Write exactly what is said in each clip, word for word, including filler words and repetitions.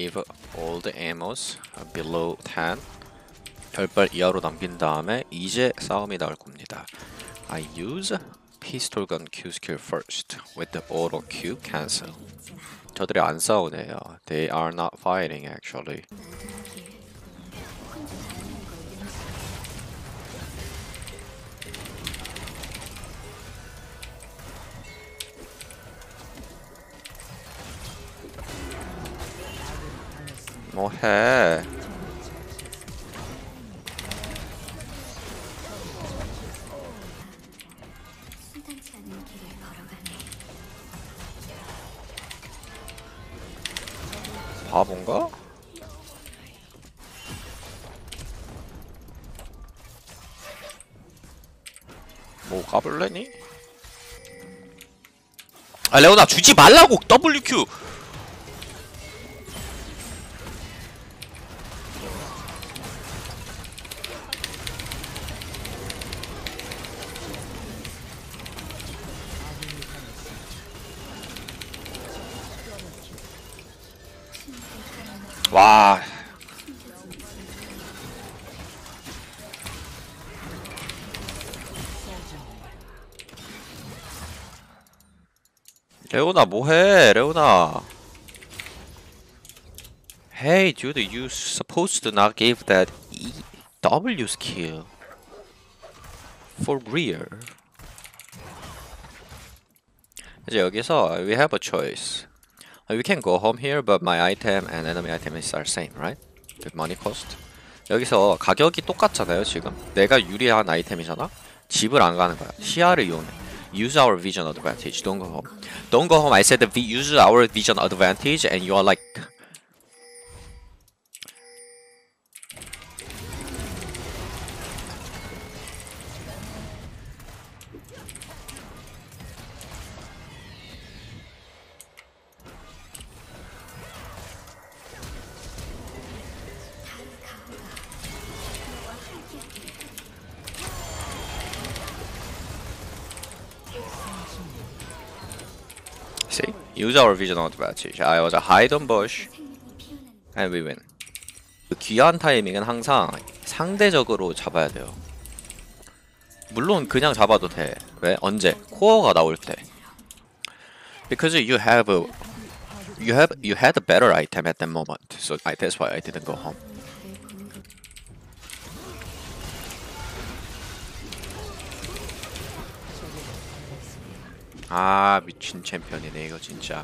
leave all the ammos below ten. 별발 이하로 남긴 다음에 이제 싸움이 나올 겁니다. I use pistol gun Q skill first with the auto Q cancel. 저들이 안 싸우네요. They are not fighting actually. 뭐해? 바본가? 뭐 까불래니? 아 레오나 주지 말라고 더블유 큐. 와. 레오나 뭐해? 레오나. Hey dude, you supposed to not give that E W skill for real. 이제 여기서 we have a choice. We can go home here, but my item and enemy items are same, right? The money cost. 여기서 가격이 똑같잖아요, 지금. 내가 유리한 아이템이잖아? 집을 안 가는 거야. 시야를 이용해. Use our vision advantage. Don't go home. Don't go home. I said the use our vision advantage, and you are like. See? Use our vision advantage. I was a hide on bush, and we win. 그 귀한 타이밍은 항상 상대적으로 잡아야 돼요. 물론 그냥 잡아도 돼. 왜? 언제? 코어가 나올 때. Because you have a, you have you had a better item at that moment, so I, that's why I didn't go home. 아 미친 챔피언이네 이거 진짜.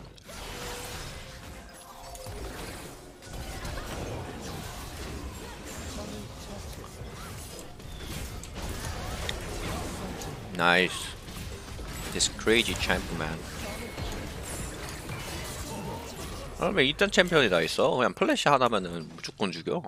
Nice. This crazy champion man. 그러면 이딴 챔피언이 다 있어? 그냥 플래시 하나면은 무조건 죽여.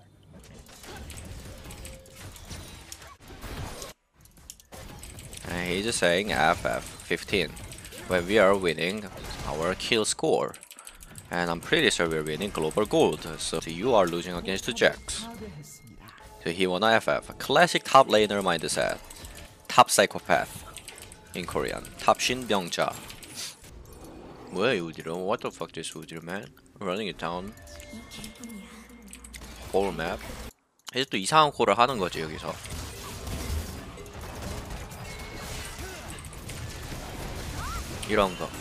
And he's saying F F fifteen when we are winning our kill score. And I'm pretty sure we're winning global gold. So you are losing against the Jax. So he won F F. Classic top laner mindset. Top psychopath in Korean. Top 신병자. 뭐야 이 우디로? What the fuck this 우디로 man? Running it down. Whole map. 이제 또 이상한 콜을 하는 거지 여기서. 이런 거.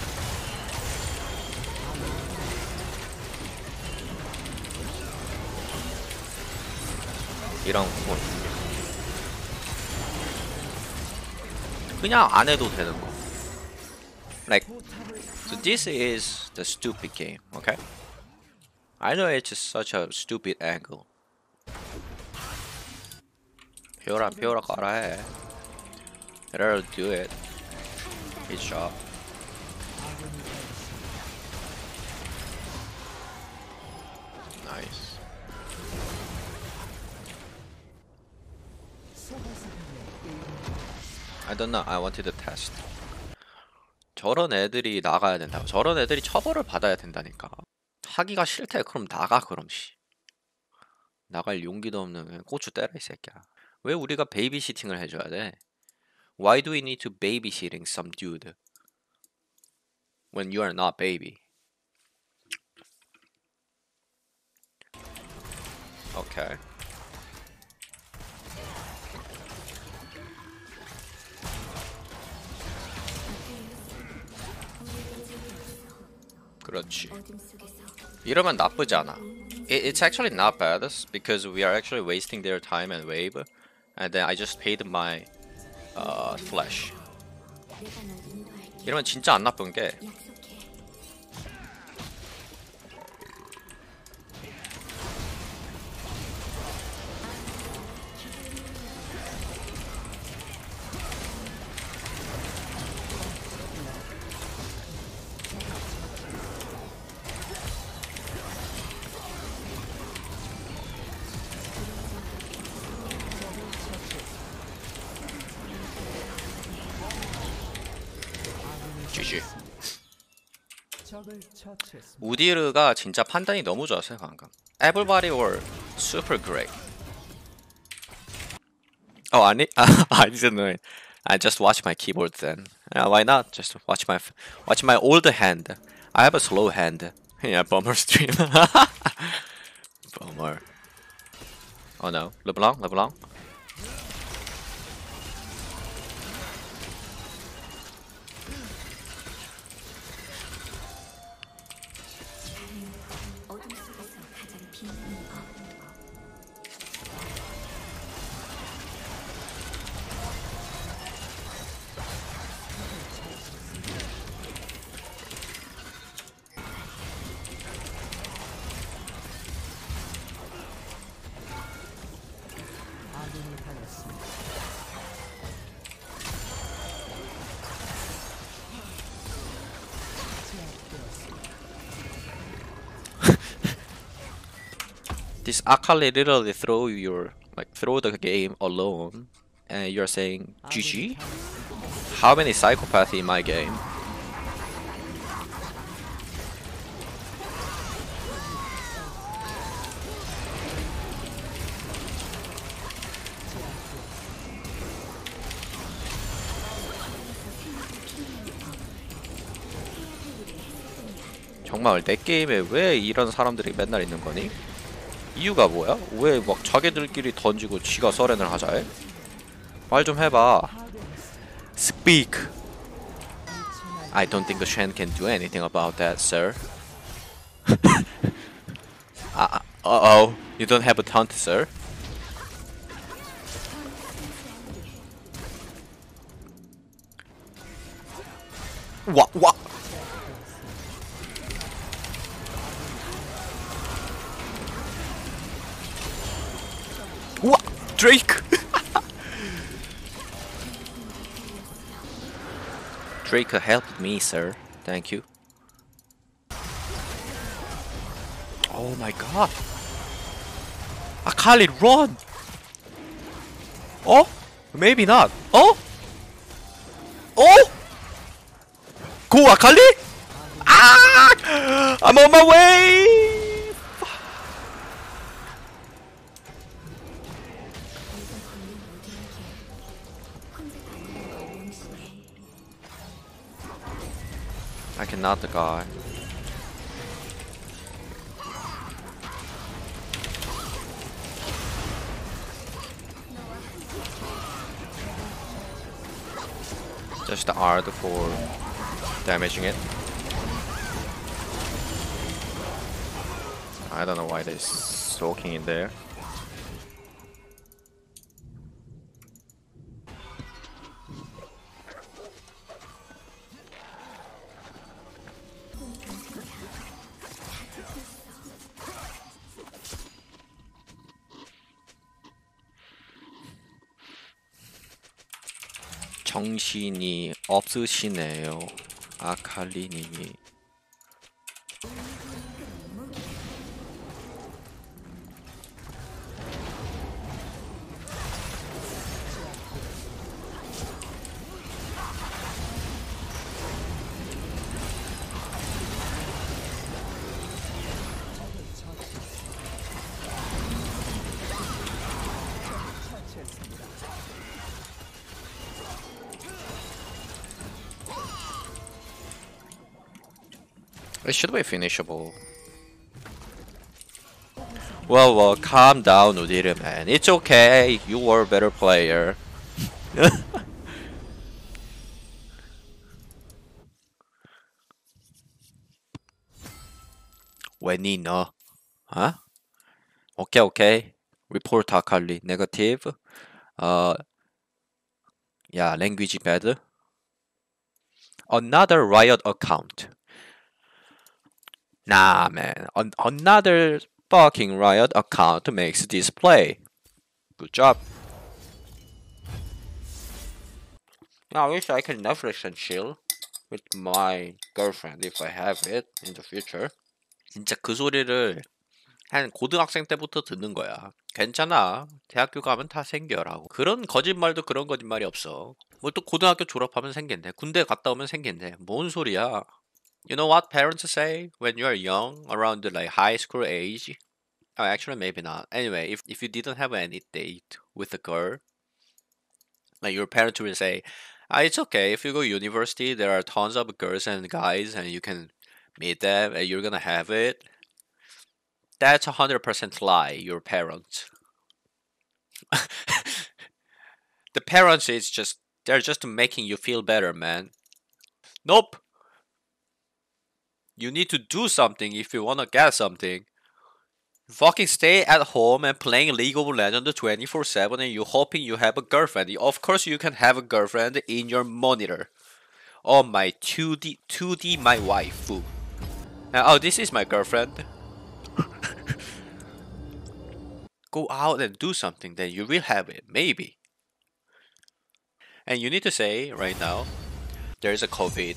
이런 콜. 그냥 안 해도 되는 거. Like, so this is the stupid game, okay? I know it's such a stupid angle. 피오라 피오라 가라 해. Let her do it. His job. Nice. I don't know. I wanted to test. 저런 애들이 나가야 된다고. 저런 애들이 처벌을 받아야 된다니까. 하기가 싫대. 그럼 나가 그럼 씨. 나갈 용기도 없는 고추 때라 이 새끼야. 왜 우리가 베이비시팅을 해줘야 돼? Why do we need to babysitting some dude when you are not baby? Okay. 그렇지. 이러면 나쁘지 않아. It, it's actually not bad because we are actually wasting their time and wave, and then I just paid my uh, flash. 이러면 진짜 안 나쁜 게 지지. 우디르가 진짜 판단이 너무 좋았어요 방금. Everybody were super great. Oh, 아니? I didn't know it. I just watch my keyboard then. Yeah, why not? Just watch my watch my old hand. I have a slow hand. Yeah, bummer stream. Bummer. Oh no, LeBlanc, LeBlanc. This Akali literally throw your like throw the game alone, and you're saying G G? How many psychopaths in my game? 정말 내 게임에 왜 이런 사람들이 맨날 있는 거니? 이유가 뭐야? 왜 막 자기들끼리 던지고 지가 서렌을 하자 해? 말 좀 해봐. Speak. I don't think the Shen can do anything about that, sir. uh, uh-oh. You don't have a taunt, sir. What? What? What? Drake! Drake helped me, sir. Thank you. Oh my god. Akali, run! Oh? Maybe not. Oh? Oh? Go, Akali! Ah! I'm on my way! I cannot the guy. Just the art for damaging it. I don't know why they're soaking in there. 정신이 없으시네요, 아칼리님이. It should be finishable. Well, well, calm down, Udire, man. It's okay. You were a better player. Wenino. Huh? Okay, okay. Report Akali. Negative. Uh, yeah, language bad. Another Riot account. Nah, man. An another fucking Riot account makes display. Good job. I wish I could Netflix and chill with my girlfriend if I have it in the future. 진짜 그 소리를 한 고등학생 때부터 듣는 거야. 괜찮아. 대학교 가면 다 생겨라고. 그런 거짓말도 그런 거짓말이 없어. 뭐 또 고등학교 졸업하면 생긴대. 군대 갔다 오면 생긴대. 뭔 소리야? You know what parents say when you are young, around the like high school age? Oh, actually maybe not. Anyway, if if you didn't have any date with a girl, like your parents will say, ah, it's okay. If you go university, there are tons of girls and guys, and you can meet them, and you're gonna have it. That's a hundred percent lie. Your parents. The parents is just they're just making you feel better, man. Nope. You need to do something if you wanna get something. Fucking stay at home and playing League of Legends twenty-four seven and you hoping you have a girlfriend. Of course you can have a girlfriend in your monitor. Oh my two D two D my waifu. Uh, oh, this is my girlfriend. Go out and do something, then you will have it, maybe. And you need to say right now, there's a COVID.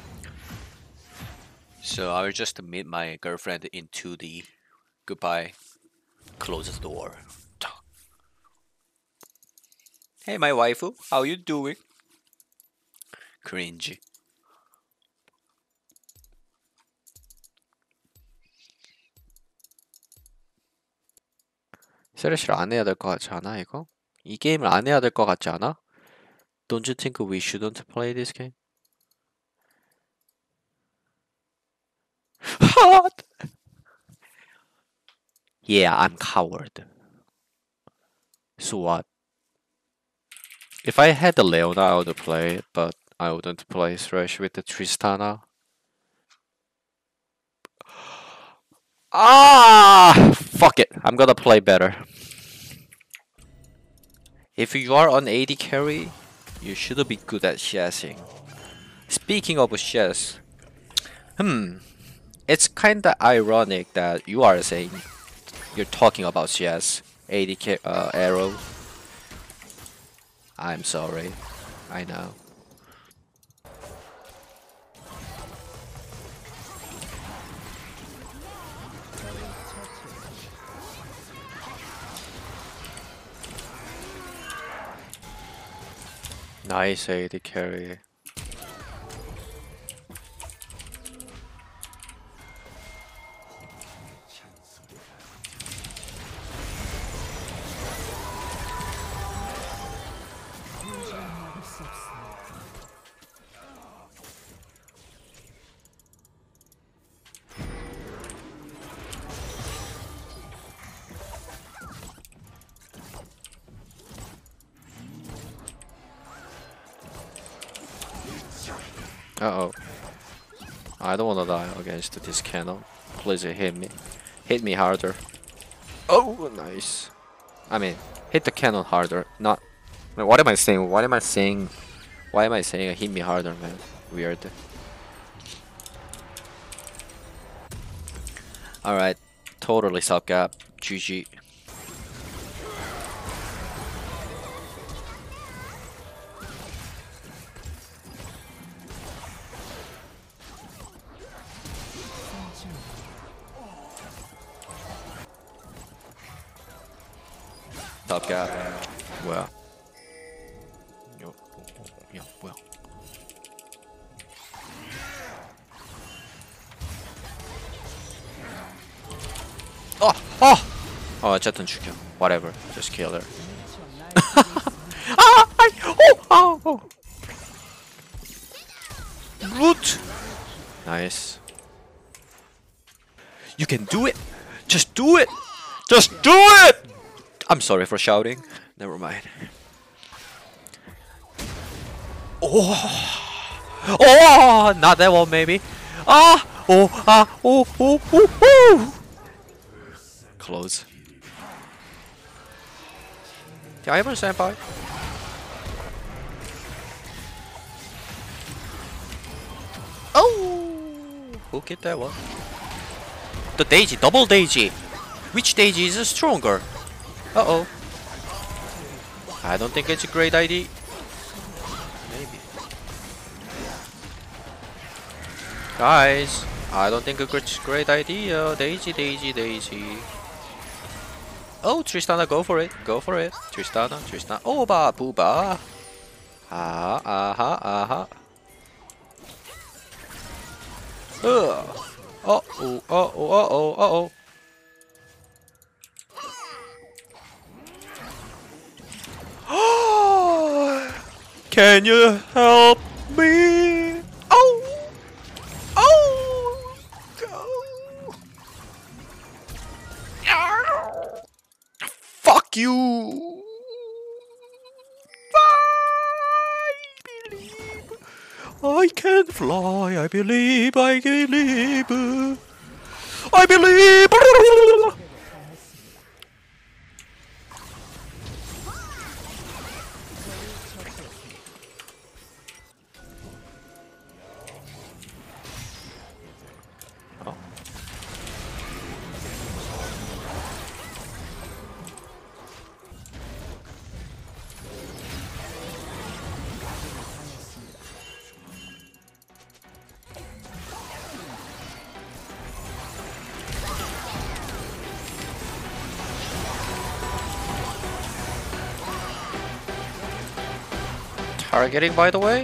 So I will just meet my girlfriend in two D. Goodbye. Close the door. Hey, my waifu, how you doing? Cringe. 세레시를 안 해야 될 것 같지 않아 이거? 이 게임을 안 해야 될 것 같지 않아? Don't you think we shouldn't play this game? What? Yeah, I'm coward. So what? If I had the Leona, I would play it, but I wouldn't play Thresh with the Tristana. Ah! Fuck it. I'm gonna play better. If you are on A D carry, you should be good at chessing. Speaking of chess, hmm, it's kinda ironic that you are saying you're talking about chess, A D ca uh, arrow. I'm sorry. I know. Nice A D carry. Uh-oh. I don't wanna die against this cannon. Please hit me. Hit me harder. Oh, nice. I mean, hit the cannon harder. Not... What am I saying? What am I saying? Why am I saying hit me harder, man? Weird. Alright. Totally suck up. G G. Top gap. 뭐야? 요, 야, 뭐야? 어, 어, 어, 어쨌든 죽여. Whatever, just kill her. 아, 아이, 오, 아, 오. Root. Nice. You can do it. Just do it. Just do it! I'm sorry for shouting. Never mind. Oh, oh, not that one, maybe. Ah, oh, ah, oh, oh, oh, oh. Close. Diamond Senpai. Oh, who hit that one? The Daisy, double Daisy. Which Daisy is stronger? Uh oh. I don't think it's a great idea. Maybe. Guys, I don't think it's a great idea. Daisy, Daisy, Daisy. Oh, Tristana, go for it. Go for it. Tristana, Tristana. Oba, booba. Ah, aha, aha. Uh oh, oh, oh, oh, oh, oh. Can you help me? Oh! Oh! Go! Fuck you! I believe I can fly. I believe I can live. I believe. Targeting, by the way.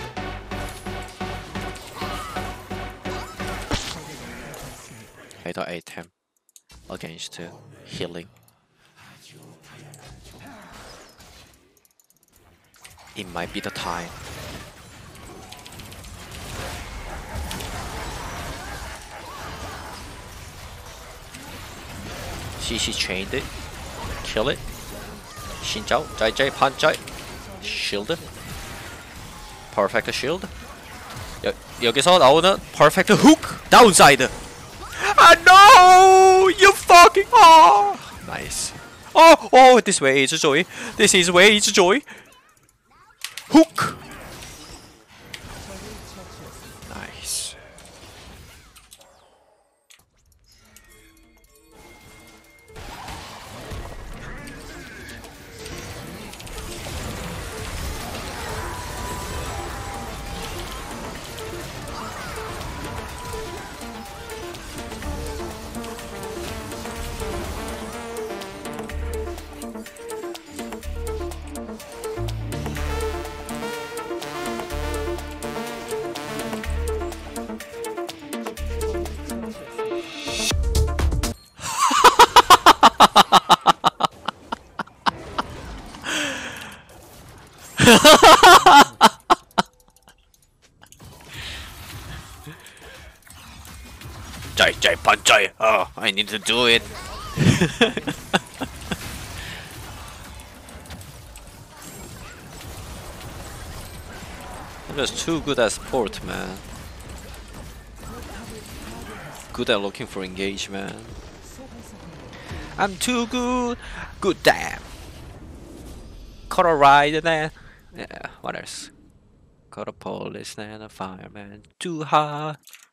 Eight item against uh, healing. It might be the time. C C chained it. Kill it. Shinjao, Jai Jai, Panjai. Shield. Perfect shield. 여, 여기서 나오는 perfect hook. Downside. Ah no! You fucking ah! Nice. Oh, oh, this way is joy. This is way is joy. Hook. Nice. Jai Jai Panjai. Oh, I need to do it. I'm just too good at sport, man. Good at looking for engagement. I'm too good. Good damn. Caught a ride then. Yeah, what else? Caught a police and a fireman. Too hard.